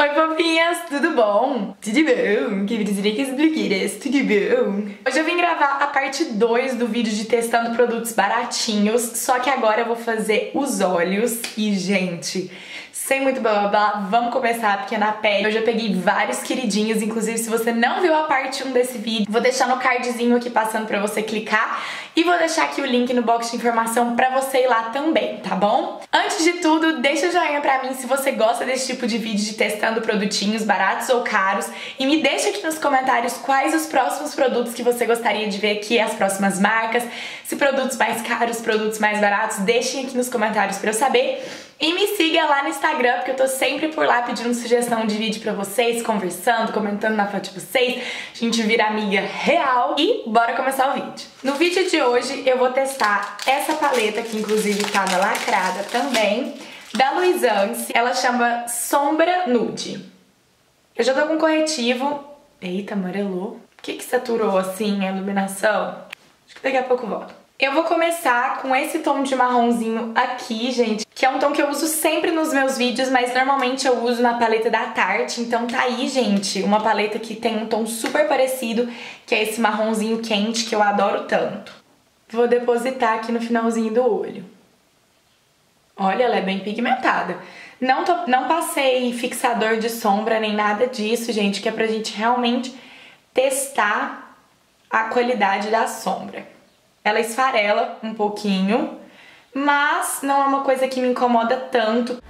Oi, fofinhas, tudo bom? Tudo bom? Que brincas blogueiras, tudo bom? Hoje eu vim gravar a parte 2 do vídeo de testando produtos baratinhos, só que agora eu vou fazer os olhos e, gente, sem muito blá blá blá, vamos começar, porque na pele eu já peguei vários queridinhos, inclusive se você não viu a parte 1 desse vídeo, vou deixar no cardzinho aqui passando pra você clicar e vou deixar aqui o link no box de informação pra você ir lá também, tá bom? Antes de tudo, deixa o joinha pra mim se você gosta desse tipo de vídeo de testando produtinhos baratos ou caros e me deixa aqui nos comentários quais os próximos produtos que você gostaria de ver aqui, as próximas marcas, se produtos mais caros, produtos mais baratos, deixem aqui nos comentários pra eu saber. E me siga lá no Instagram, porque eu tô sempre por lá pedindo sugestão de vídeo pra vocês, conversando, comentando na foto de vocês, a gente vira amiga real. E bora começar o vídeo. No vídeo de hoje eu vou testar essa paleta, que inclusive tá lacrada também, da Luisance. Ela chama Sombra Nude. Eu já tô com corretivo. Eita, amarelou. Por que saturou assim a iluminação? Acho que daqui a pouco volto. Eu vou começar com esse tom de marronzinho aqui, gente, que é um tom que eu uso sempre nos meus vídeos, mas normalmente eu uso na paleta da Tarte. Então tá aí, gente, uma paleta que tem um tom super parecido, que é esse marronzinho quente, que eu adoro tanto. Vou depositar aqui no finalzinho do olho. Olha, ela é bem pigmentada. Não passei fixador de sombra nem nada disso, gente, que é pra gente realmente testar a qualidade da sombra. Ela esfarela um pouquinho, mas não é uma coisa que me incomoda tanto.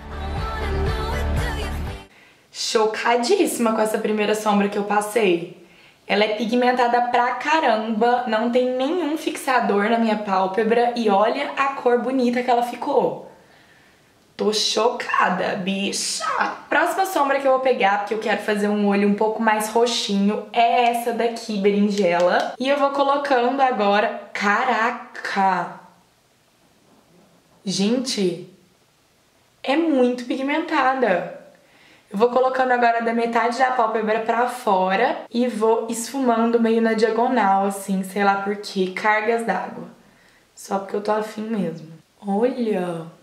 Chocadíssima com essa primeira sombra que eu passei. Ela é pigmentada pra caramba, não tem nenhum fixador na minha pálpebra e olha a cor bonita que ela ficou. Tô chocada, bicha! Próxima sombra que eu vou pegar, porque eu quero fazer um olho um pouco mais roxinho, é essa daqui, berinjela. E eu vou colocando agora... Caraca! Gente, é muito pigmentada. Eu vou colocando agora da metade da pálpebra pra fora e vou esfumando meio na diagonal, assim, sei lá por quê, cargas d'água. Só porque eu tô afim mesmo. Olha!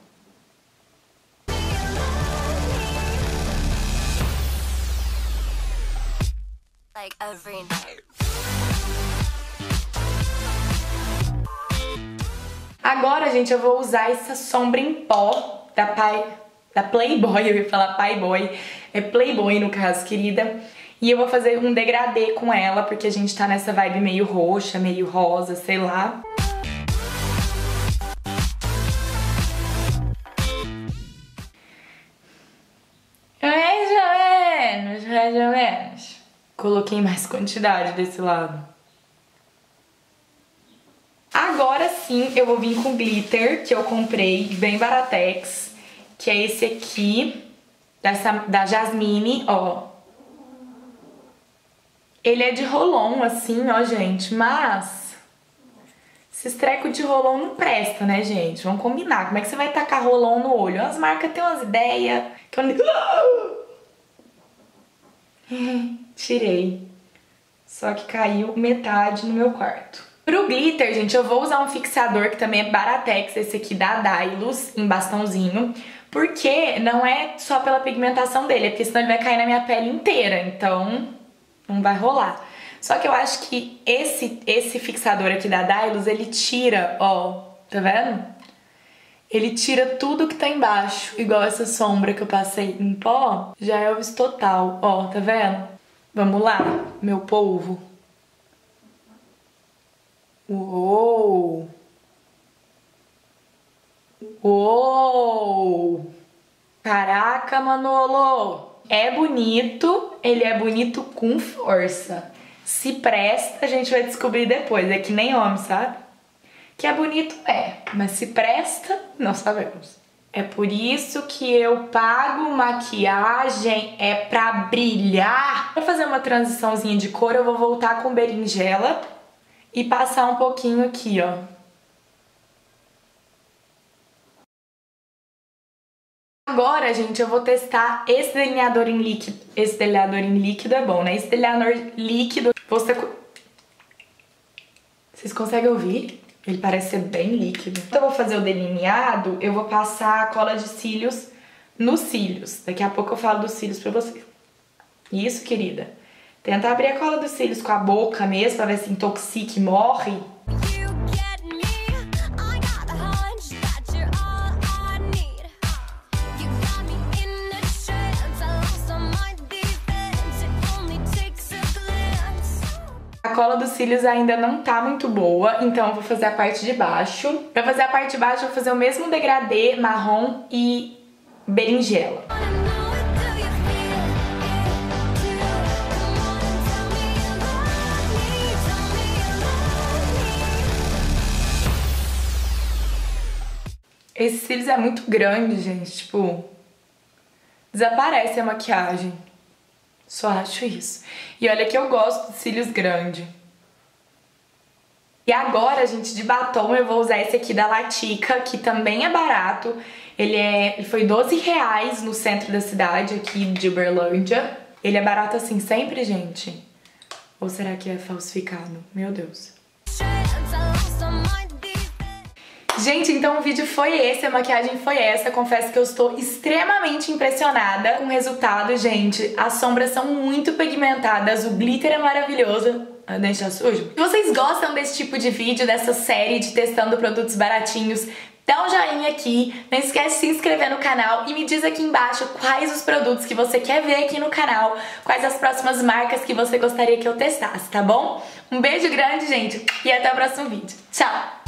Agora, gente, eu vou usar essa sombra em pó da Playboy, eu ia falar Playboy, é Playboy no caso, querida. E eu vou fazer um degradê com ela, porque a gente tá nessa vibe meio roxa, meio rosa, sei lá. Mais ou menos. Coloquei mais quantidade desse lado. Agora sim eu vou vir com glitter, que eu comprei bem baratex, que é esse aqui, da Jasmine, ó. Ele é de Rolon, assim, ó, gente, mas esses trecos de Rolon não presta, né, gente? Vamos combinar. Como é que você vai tacar Rolon no olho? As marcas têm umas ideias que eu... Tirei. Só que caiu metade no meu quarto. Pro glitter, gente, eu vou usar um fixador que também é baratex, esse aqui da Dylos, em bastãozinho. Porque não é só pela pigmentação dele, é porque senão ele vai cair na minha pele inteira, então não vai rolar. Só que eu acho que esse fixador aqui da Dylos, ele tira, ó, tá vendo? Ele tira tudo que tá embaixo, igual essa sombra que eu passei em pó, já é o total, ó, tá vendo? Vamos lá, meu polvo. Uou! Uou! Caraca, Manolo! É bonito, ele é bonito com força. Se presta, a gente vai descobrir depois, é que nem homem, sabe? Que é bonito, mas se presta, não sabemos. É por isso que eu pago maquiagem, é pra brilhar. Pra fazer uma transiçãozinha de cor, eu vou voltar com berinjela e passar um pouquinho aqui, ó. Agora, gente, eu vou testar esse delineador em líquido. Esse delineador em líquido é bom, né? Esse delineador líquido, vocês conseguem ouvir? Ele parece ser bem líquido. Então eu vou fazer o delineado, eu vou passar a cola de cílios nos cílios. Daqui a pouco eu falo dos cílios pra vocês. Isso, querida. Tenta abrir a cola dos cílios com a boca mesmo, pra ver se intoxica e morre. A cola dos cílios ainda não tá muito boa, então eu vou fazer a parte de baixo. Pra fazer a parte de baixo, eu vou fazer o mesmo degradê marrom e berinjela. Esses cílios é muito grande, gente, tipo, desaparece a maquiagem. Só acho isso. E olha que eu gosto de cílios grandes. E agora, gente, de batom eu vou usar esse aqui da Latica, que também é barato. Ele foi R$12 no centro da cidade, aqui de Uberlândia. Ele é barato assim sempre, gente? Ou será que é falsificado? Meu Deus. Gente, então o vídeo foi esse, a maquiagem foi essa. Confesso que eu estou extremamente impressionada com o resultado, gente. As sombras são muito pigmentadas, o glitter é maravilhoso. A dente tá sujo? Se vocês gostam desse tipo de vídeo, dessa série de testando produtos baratinhos, dá um joinha aqui, não esquece de se inscrever no canal e me diz aqui embaixo quais os produtos que você quer ver aqui no canal, quais as próximas marcas que você gostaria que eu testasse, tá bom? Um beijo grande, gente, e até o próximo vídeo. Tchau!